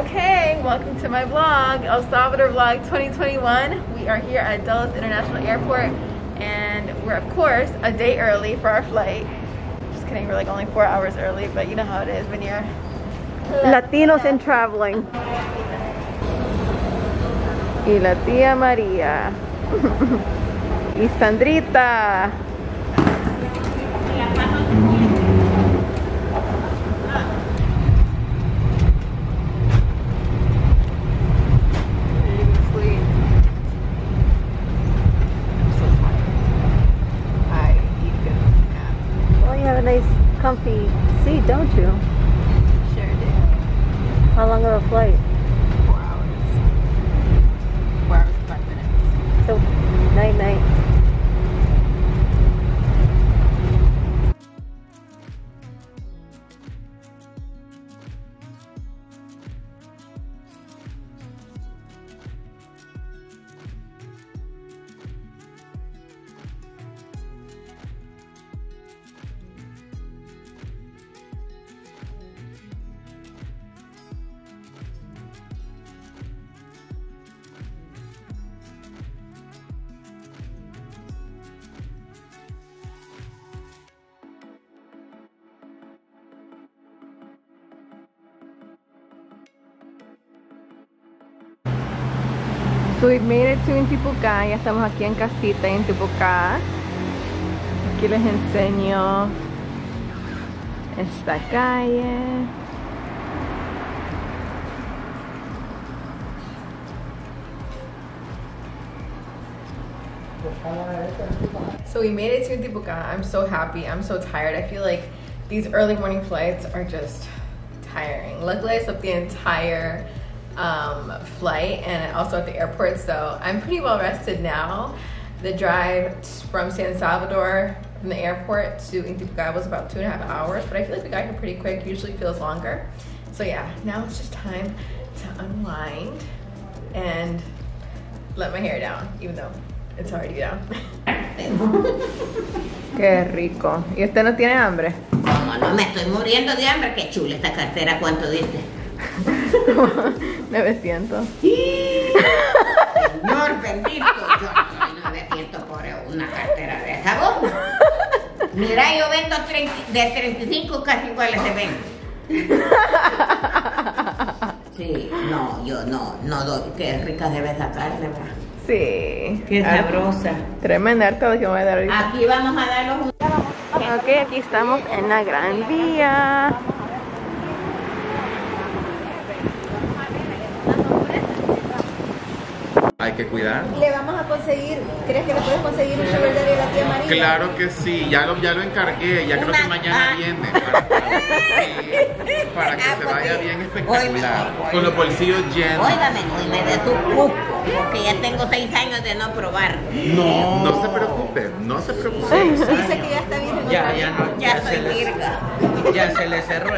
Okay, welcome to my vlog, El Salvador Vlog 2021. We are here at Dulles International Airport and we're of course a day early for our flight. Just kidding, we're like only 4 hours early, but you know how it is when you're Latinos and traveling. Y la tía María. Y Sandrita. Nice comfy seat, don't you? Sure do. How long of a flight? 4 hours. 4 hours and 5 minutes. So, night night. So we made it to Intipucá, ya estamos aquí en casita en Intipucá. Aquí les enseño esta calle. So we made it to Intipucá. I'm so happy, I'm so tired. I feel like these early morning flights are just tiring. Luckily I slept the entire flight and also at the airport, so I'm pretty well rested now. The drive from San Salvador from the airport to Intipucá was about 2.5 hours, but I feel like we got here pretty quick. Usually feels longer. So yeah, now it's just time to unwind and let my hair down, even though it's already down. Qué rico. ¿Y usted no tiene hambre? Como no me estoy muriendo de hambre, qué chula esta cartera, ¿cuánto diste? 900. Señor bendito, yo no doy 900 por una cartera de esa voz. Mira, yo vendo de 35 casi iguales se ven. Sí, no, yo no doy. Qué rica debe esa carne, ¿verdad? Sí. Qué sabrosa. Tremenda harta que me voy a dar ahorita. Aquí vamos a dar los... Ok, aquí estamos en la Gran Vía. Hay que cuidar. ¿Le vamos a conseguir, crees que le puedes conseguir un sugar daddy a la tía María? Claro que sí, ya lo encargué, ya creo que mañana viene. Para que se vaya bien espectacular. Con los bolsillos llenos. Óigame, no me dé tu cupo, porque ya tengo 6 años de no probar. No se preocupe, no se preocupe. Dice que ya está bien. Ya soy virga. Ya se le cerró.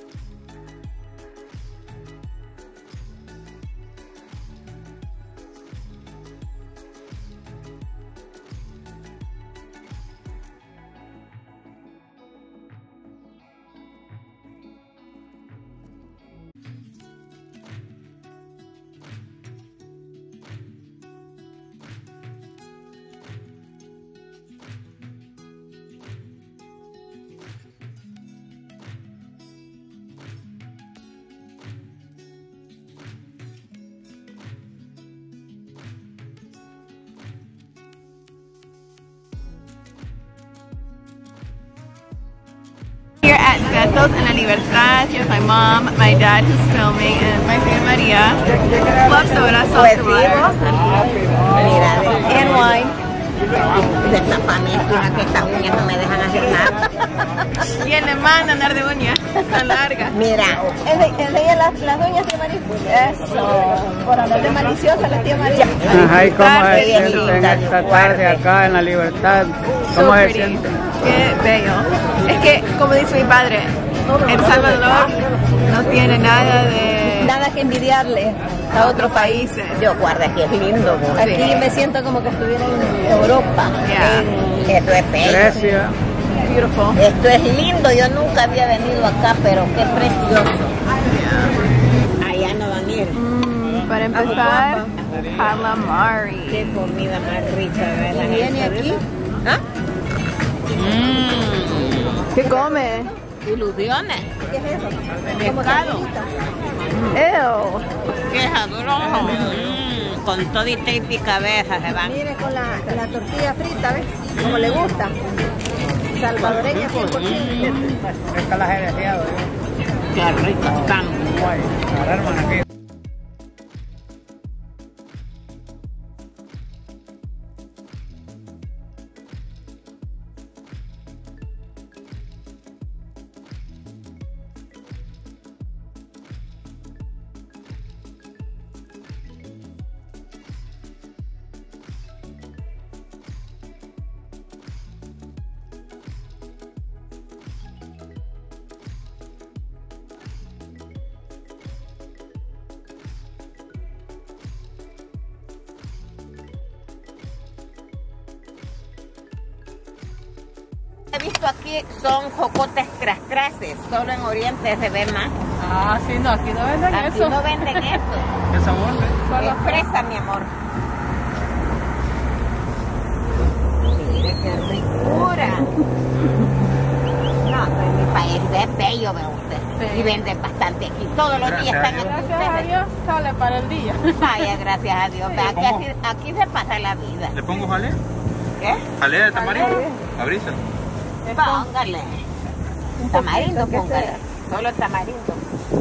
At Betos en La Libertad. Here's my mom, my dad who's filming, and my tía María. Club soda, salsa water. Mira, And wine. destapame esquina que estas uñas no me dejan hacer nada. ¿Quién le manda a andar de uñas tan largas? Mira. Enseña las uñas, tía María. Eso. Por andar de maliciosa la tía María. Ajá, ¿y cómo se siente en esta tarde acá en La Libertad? ¿Cómo se siente? Qué bello. Es que, como dice mi padre, El Salvador no tiene nada que envidiarle a otros países. Yo guarda que es lindo. Aquí me siento como que estuviera en Europa. Yeah. Esto es bello. Grecia. Beautiful. Esto es lindo. Yo nunca había venido acá, pero qué precioso. Allá no van Para empezar, calamari. Qué comida más rica, ¿verdad? ¿Viene aquí? ¿Ah? ¿Qué come? Ilusiones. ¿Qué es eso? Pescado. Ew. Quejaduro. Con todita y picabeza se van. Mire con la tortilla frita, ¿ves? Como le gusta. Salvadoreña 100%. Esta la he deseado. Qué rica están. Guay, agarraron aquí. He visto aquí son jocotes crascrases, solo en Oriente se ve más. Ah, sí, no, aquí no venden Aquí eso. no venden eso. ¿Qué sabor? Es fresa, mi amor. Mira qué ricura. No, en mi país es bello, ve usted. Sí. Y venden bastante aquí. Todos los días están aquí Gracias a ustedes. Dios sale para el día. Vaya, gracias a Dios. Ve, aquí se pasa la vida. ¿Le pongo jalea? ¿Qué? ¿Jalea de tamarindo? ¿A brisa? Póngale. Tamarindo, póngale. Solo tamarindo.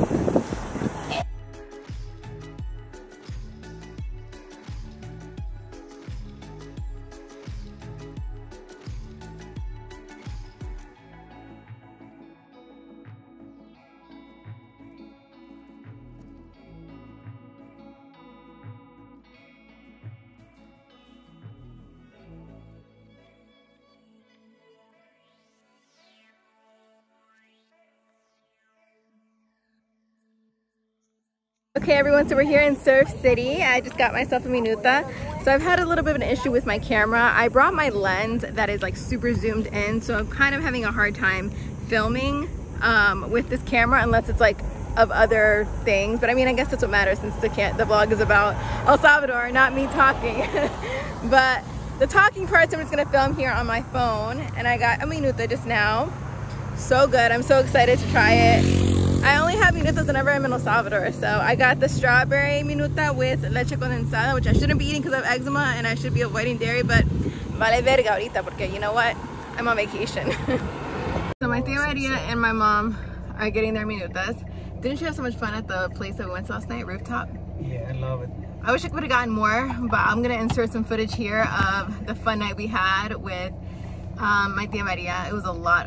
Okay everyone, so we're here in Surf City. I just got myself a minuta. So I've had a little bit of an issue with my camera. I brought my lens that is like super zoomed in, so I'm kind of having a hard time filming with this camera unless it's like of other things. But I mean, I guess that's what matters since the vlog is about El Salvador, not me talking. But the talking parts I'm just gonna film here on my phone, and I got a minuta just now. So good, I'm so excited to try it. I only have minutas whenever I'm in El Salvador, so I got the strawberry minuta with leche condensada, which I shouldn't be eating because I have eczema and I should be avoiding dairy, but vale verga ahorita porque you know what? I'm on vacation. So my tia Maria and my mom are getting their minutas. Didn't you have so much fun at the place that we went to last night, Rooftop? Yeah, I love it. I wish I could have gotten more, but I'm gonna insert some footage here of the fun night we had with my tia Maria. It was a lot.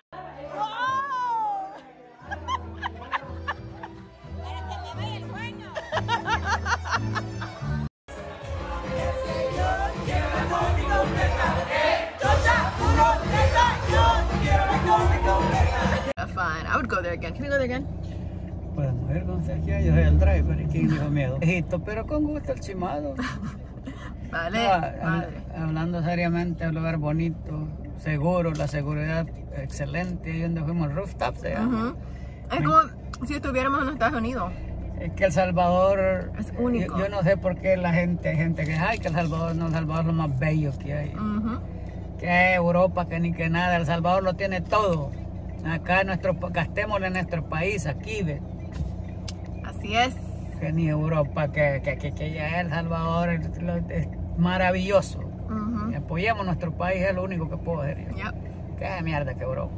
Fun. I would go there again. Can we go there again? Podemos ver con Sergio, yo soy el driver y quien dijo miedo. Pero con gusto el chimado. Vale, madre. Hablando seriamente, un lugar bonito, seguro, la seguridad excelente. Ahí donde fuimos, Rooftop se llama. Es como si estuviéramos en los Estados Unidos. Es que El Salvador Es único. Yo no sé por qué hay gente que ay, que El Salvador no, El Salvador es lo más bello que hay. Que Europa, que ni que nada, El Salvador lo tiene todo. Acá gastémosle en nuestro país, aquí ve. Así es. Que ni Europa, que ya El Salvador es maravilloso. Y apoyemos nuestro país, es lo único que puedo hacer yo. Yep. Qué mierda que Europa.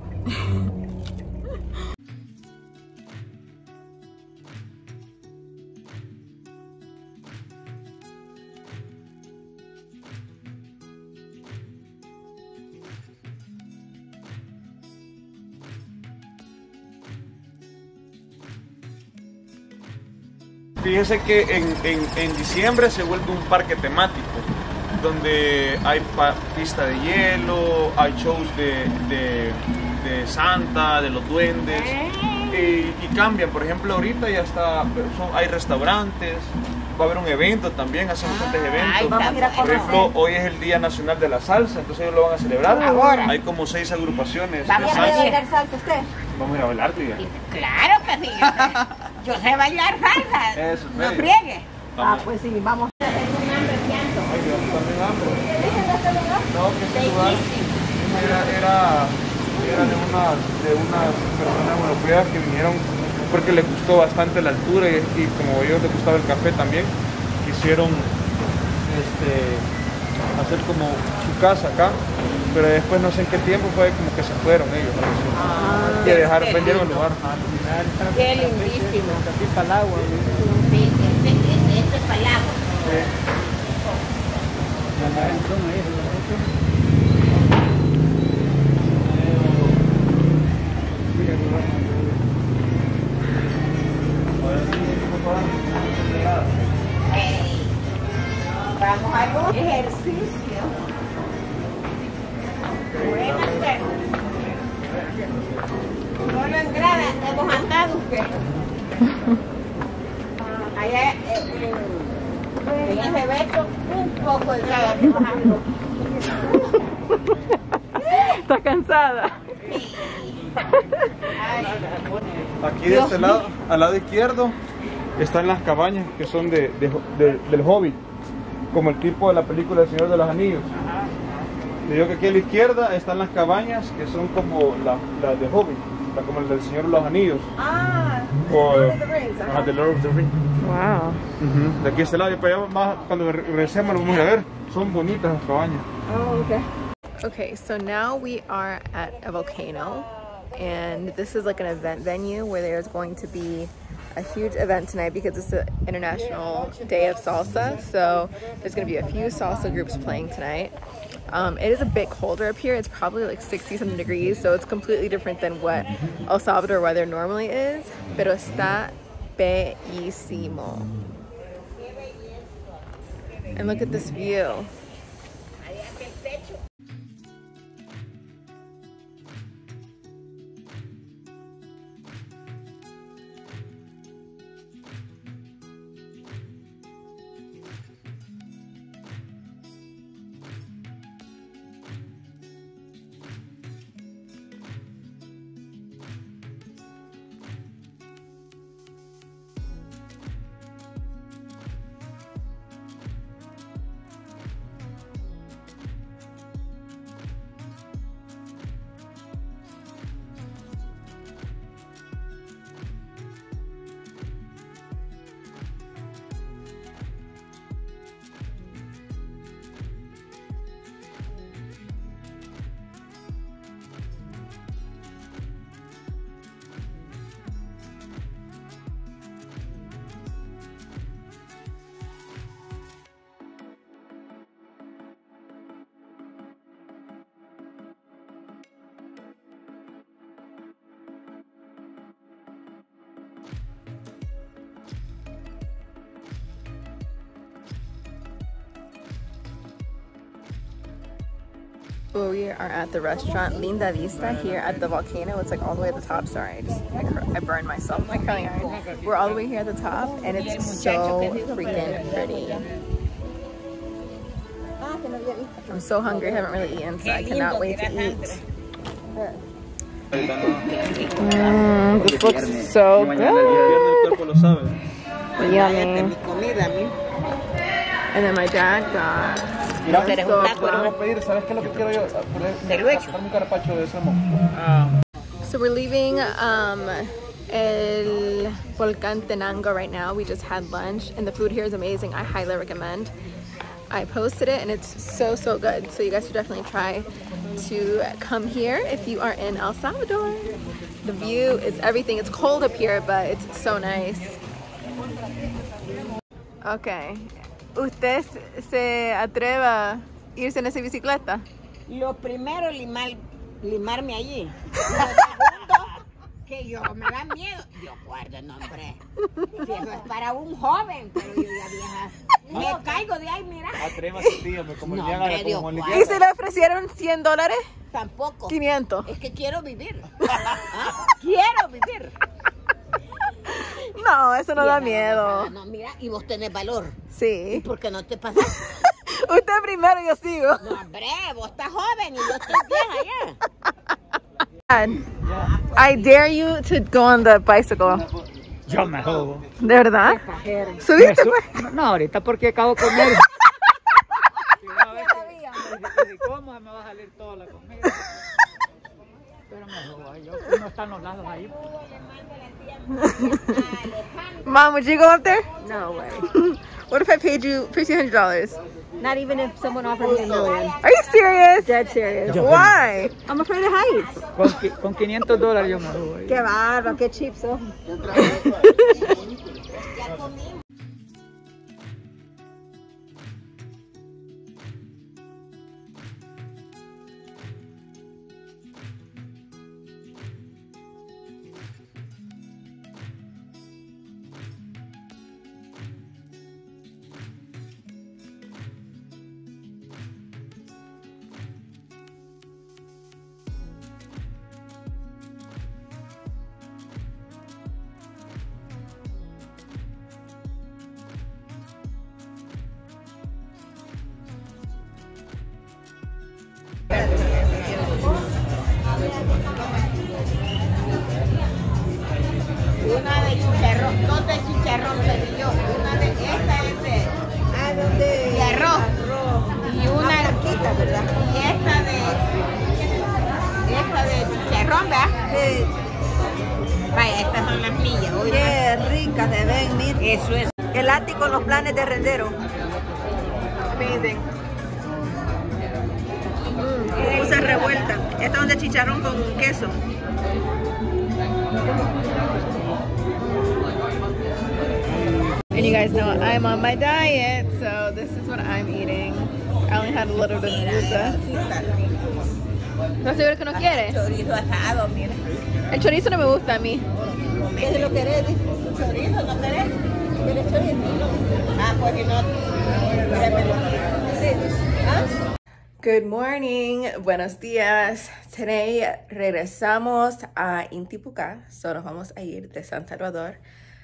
Fíjese que en diciembre se vuelve un parque temático, donde hay pista de hielo, hay shows de Santa, de los duendes, y cambian. Por ejemplo, ahorita ya está, hay restaurantes, va a haber un evento también, hacen bastantes eventos. Vamos a ir a Por ejemplo, hoy es el Día Nacional de la Salsa, entonces ellos lo van a celebrar. Ahora. Hay como 6 agrupaciones de Vamos a salsa. bailar salsa usted? Vamos a ir a bailar, tía. Claro que sí. Yo sé bailar salsa. Eso, No bello. friegue. Ah, pues sí, vamos. Ay, Dios, también hambre. No, que ese lugar era de unas personas europeas que vinieron porque les gustó bastante la altura y como a ellos les gustaba el café también, quisieron hacer como su casa acá, pero después no sé en qué tiempo fue como que se fueron ellos. Y vendieron el lugar. Qué lindísimo. Aquí para el agua. Sí, este es para el agua. Vamos a hacer ejercicio. Solo en grada hemos andado usted. Allá en ese beso un poco de grada que bajando. ¿Estás cansada? Aquí de este lado, al lado izquierdo, están las cabañas que son del Hobbit, como el tipo de la película del Señor de los Anillos. Le digo que aquí a la izquierda están las cabañas que son como las de Hobbit, como el del Señor de los Anillos. O The Lord of the Rings. Wow. De aquí a este lado y para allá más, cuando regresemos lo vamos a ver. Son bonitas las cabañas. Oh, okay. Okay, so now we are at a volcano, and this is like an event venue where there's going to be a huge event tonight because it's the International Day of Salsa. So there's going to be a few salsa groups playing tonight. It is a bit colder up here. It's probably like 60-something degrees, so it's completely different than what El Salvador weather normally is. Pero está bellísimo. And look at this view. We are at the restaurant Linda Vista here at the volcano. It's like all the way at the top. Sorry, I burned myself with my curling iron. We're all the way here at the top, and it's so freaking pretty. I'm so hungry. I haven't really eaten, so I cannot wait to eat. This looks so good. Yummy. And then my dad got So we're leaving El Volcán Tenango right now. We just had lunch and the food here is amazing. I highly recommend. I posted it and it's so good. So you guys should definitely try to come here if you are in El Salvador. The view is everything. It's cold up here, but it's so nice. Okay. ¿Usted se atreve a irse en esa bicicleta? Lo primero, limarme allí. Lo segundo, que yo me da miedo. Yo guardo el nombre. Si eso es para un joven, pero yo ya vieja. Me caigo de ahí, mira. Atrévase, dígame, como el día como ¿Y si le ofrecieron $100? Tampoco. 500. Es que quiero vivir. Quiero vivir. No, eso no da miedo. No, mira, y vos tenés valor. Sí. ¿Y por qué no te pasas? Usted primero, yo sigo. No, hombre, vos estás joven y yo estoy vieja ya. I dare you to go on the bicycle. Yo me subo. ¿De verdad? ¿Subiste pues? No, ahorita porque acabo de comer. Si como me va a salir toda la comida. Pero me subo yo. No están los lados ahí. Mom, would you go up there? No way. What if I paid you $1,500? Not even if someone offered me $1 million. Are you serious? Dead serious. Why? I'm afraid of heights. Con $500 yo me subo ahí. Qué bárbaro, qué cheap son. Una de chicharrón, dos de chicharrón pedí yo. Una de esta es de arroz. Y una quita, ¿verdad? Y esta de chicharrón, ¿verdad? Sí. Vaya, estas son las millas. Qué ricas se ven, mira. Eso es. El ático, los planes de rendero. Amazing. Puse revuelta. Esta es de chicharrón con queso. And you guys know I'm on my diet, so this is what I'm eating. I only had a little bit of pizza. ¿No seguro que no quieres? Chorizo asado, mira. El chorizo no me gusta a mí. ¿Qué es lo que querés? ¿Chorizo no querés? ¿Quieres chorizo? Ah, pues si no, Good morning, buenos días. Today regresamos a Intipucá, so nos vamos a ir de San Salvador.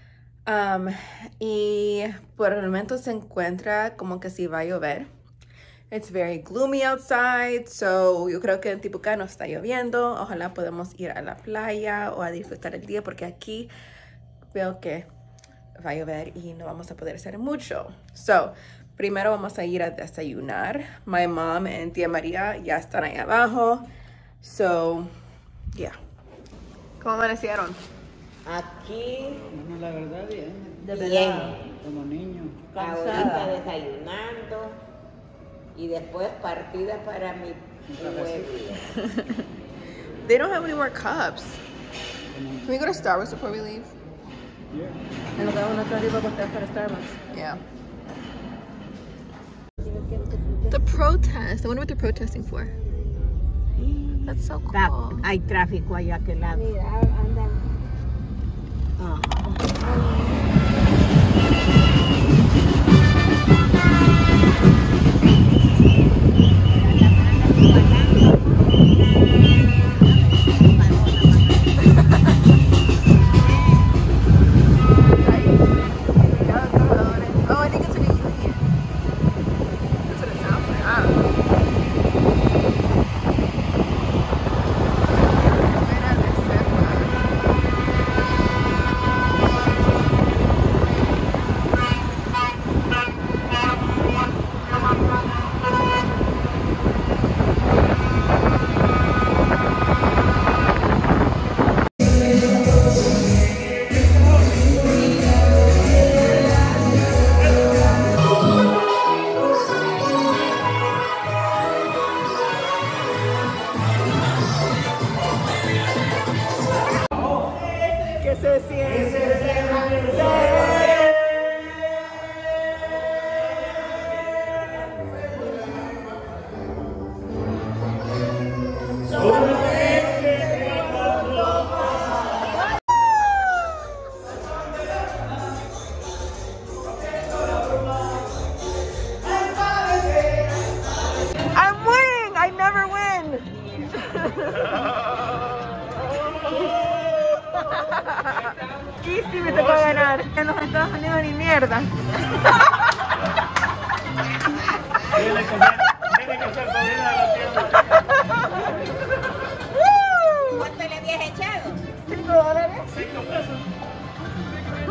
Y por el momento se encuentra como que si va a llover. It's very gloomy outside, so yo creo que en Intipucá no está lloviendo. Ojalá podamos ir a la playa o a disfrutar el día porque aquí veo que va a llover y no vamos a poder hacer mucho. So, primero vamos a ir a desayunar. My mom and tía María ya están ahí abajo. So, yeah. ¿Cómo amanecieron? aquí, No, la verdad, bien. bien, Como niño. ahorita desayunando y después partida para mi pueblo. They don't have any more cups. Can we go to Starbucks before we leave? En lo que uno está arriba para Starbucks. Yeah. The protest. I wonder what they're protesting for. That's so cool. Hay tráfico allá a aquel lado. Mira, andan. Oh, I think it's an alien. That's what it sounds like. I don't know. I'm winning! I never win! Y sí me tocó ganar. En los Estados Unidos ni mierda. Tiene que ser sobrina de la tierra. ¿Cuánto le habías echado? $5. 5 pesos.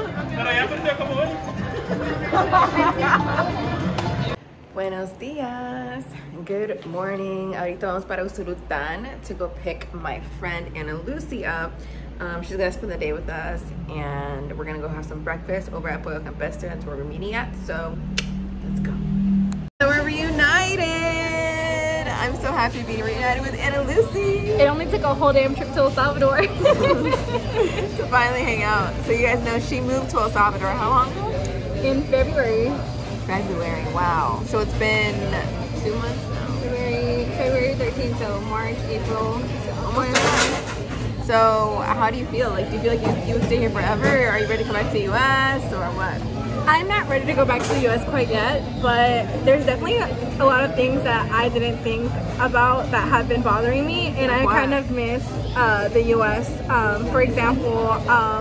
días. Good morning. Ahorita vamos para Usulután to go pick my friend Ana Lucy up. She's gonna spend the day with us and we're gonna go have some breakfast over at Pollo Campestre. That's where we're meeting at. So let's go. So we're reunited. I'm so happy to be reunited with Ana Lucy. It only took a whole damn trip to El Salvador to finally hang out. So you guys know she moved to El Salvador how long ago? in February. February, wow. So it's been 2 months now. February 13th, so March, April, Almost 2 months. So how do you feel? Like, do you feel like you would stay here forever? Or are you ready to come back to the US or what? I'm not ready to go back to the US quite yet, but there's definitely a lot of things that I didn't think about that have been bothering me, and I kind of miss the US. For example,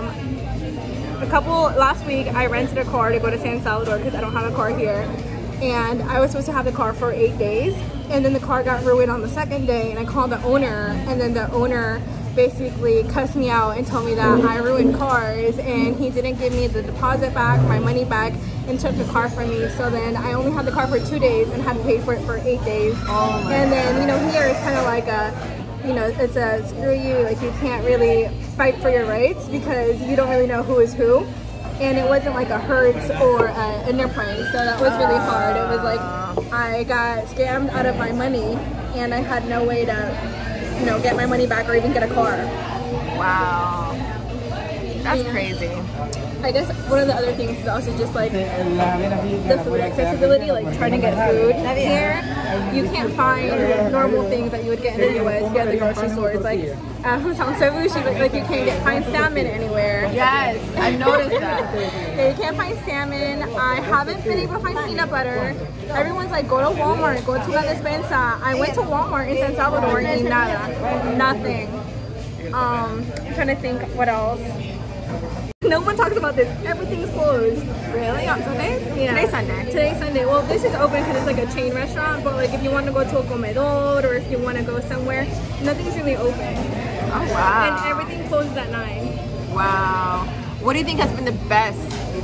last week I rented a car to go to San Salvador because I don't have a car here, and I was supposed to have the car for 8 days, and then the car got ruined on the second day, and I called the owner, and then the owner basically cussed me out and told me that I ruined cars, and he didn't give me the deposit back, my money back, and took the car from me. So then I only had the car for 2 days and had to pay for it for 8 days. Oh my and then, you know, here it's kind of like a, you know, it's a screw you, like you can't really fight for your rights because you don't really know who is who. And it wasn't like a Hertz or an Enterprise, so that was really hard. It was like I got scammed out of my money and I had no way to, you know, get my money back or even get a car. Wow. That's crazy. I guess one of the other things is also just like the food accessibility, like trying to get food here. You can't find normal things that you would get in the US here at the grocery store. It's like like you can't find salmon anywhere. Yes, I've noticed that. Yeah, you can't find salmon. I haven't been able to find peanut butter. Everyone's like, go to Walmart, go to La Despensa. I went to Walmart in San Salvador and nada. Nothing. I'm trying to think what else. No one talks about this. Everything's closed. Really? On Sunday? Yeah. Today's Sunday. Today's Sunday. Well, this is open because it's like a chain restaurant, but like if you want to go to a comedor or if you want to go somewhere, nothing's really open. Oh, wow. And everything closes at 9. Wow. What do you think has been the best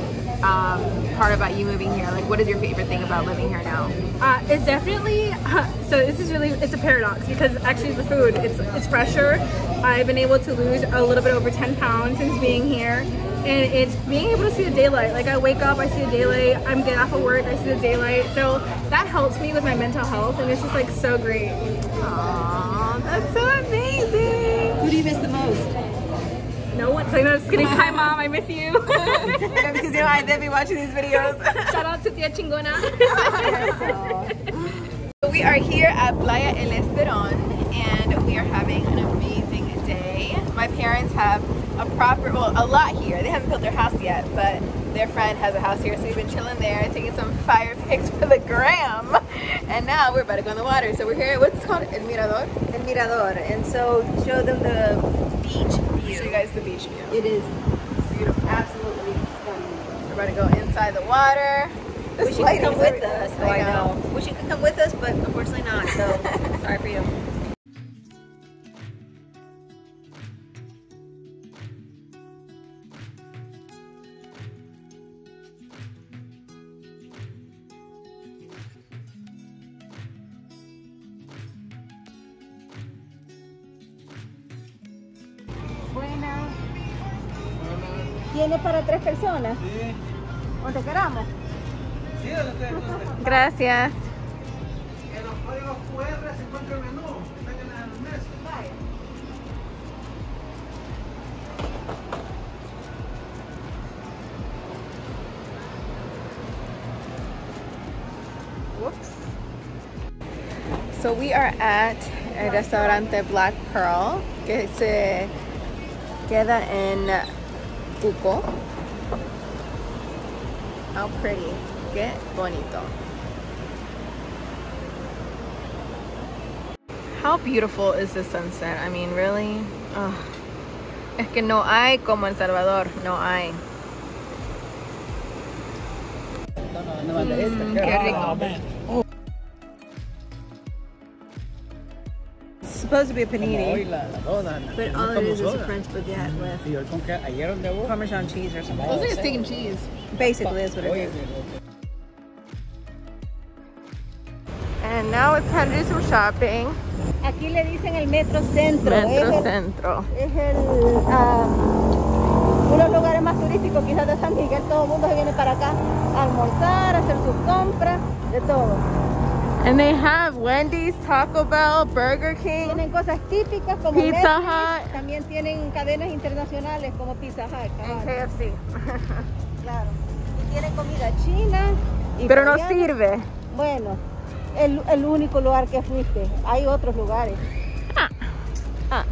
part about you moving here? Like, what is your favorite thing about living here now? It's definitely, so this is really, it's a paradox because actually the food, it's fresher. I've been able to lose a little bit over 10 pounds since being here. And it's being able to see the daylight. Like I wake up, I see the daylight, I'm getting off of work, I see the daylight. So that helps me with my mental health and it's just like so great. Aww, that's so amazing. Who do you miss the most? No one. So I'm just kidding. Hi mom, I miss you. Yeah, because you know I did be watching these videos. Shout out to Tia Chingona. So we are here at Playa El Esteron and we are having an amazing day. My parents have a lot here. They haven't built their house yet, but their friend has a house here, so we've been chilling there, taking some fire pics for the gram. And now we're about to go in the water. So we're here, what's it called? El Mirador? El Mirador. And so show them the beach view. Show you guys the beach view. It is Beautiful. absolutely stunning. We're about to go inside the water. Wish you could come with us. I know. Wish you could come with us, but unfortunately not. So sorry for you. Buenas. ¿Tiene para 3 personas? Sí. ¿Cuánto queramos? Sí, de los 3 Gracias. En los códigos QR se encuentra el menú. Están en el mes. Whoops. So we are at el restaurante Black Pearl, que se queda en Uco. How pretty. Qué bonito. How beautiful is the sunset? I mean, really? Oh. Es que no hay como El Salvador. No hay. Qué rico. It's supposed to be a panini, but all it is a French baguette with Parmesan cheese or something. Looks like a steak and cheese. Basically, that's what it is. And now it's time to do some shopping. Aquí le dicen el Metro Centro. Metro Centro. Es uno de los lugares más turísticos quizás de San Miguel. Todo el mundo se viene para acá a almorzar, a hacer sus compras, de todo. And they have Wendy's, Taco Bell, Burger King. Tienen cosas típicas como Pizza Netflix. Hut. También tienen cadenas internacionales como Pizza Hut. And KFC. Claro. Y tienen comida china. Y Pero no coreana. sirve. Bueno, el único lugar que fuiste. Hay otros lugares. Ah.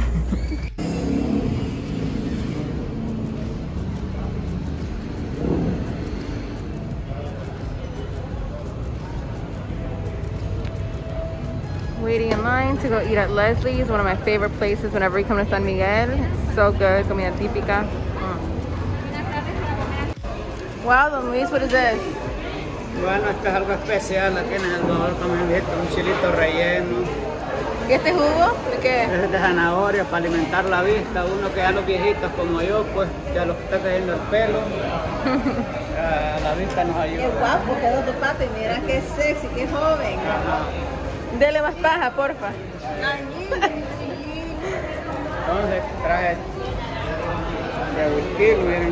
Waiting in line to go eat at Leslie's, one of my favorite places whenever we come to San Miguel. So good, comida típica. Wow, Don Luis, what is this? Bueno, esto es algo especial aquí en El Salvador, como he visto, un chilito relleno. ¿Y este jugo? ¿De qué? Es de zanahoria para alimentar la vista. Uno que ya los viejitos como yo, pues ya los está cayendo el pelo. La vista nos ayuda. Qué guapo quedó tu papi. Mira qué sexy, qué joven. Dele más paja, porfa. Entonces traje de whisky, miren.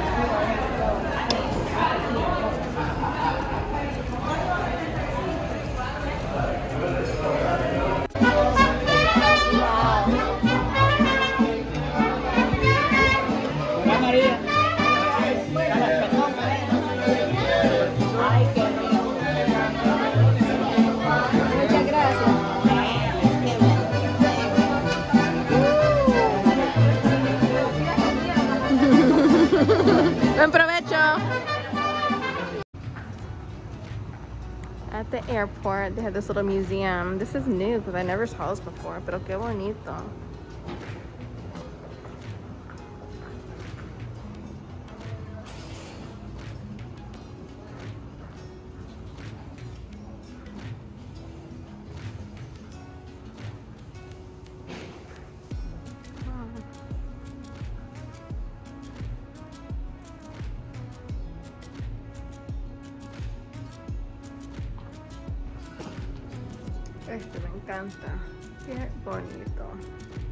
Hola María. Ay, qué rico. Muchas gracias. Buen provecho. At the airport, they have this little museum. This is new because I never saw this before, pero qué bonito. Este me encanta. Qué bonito.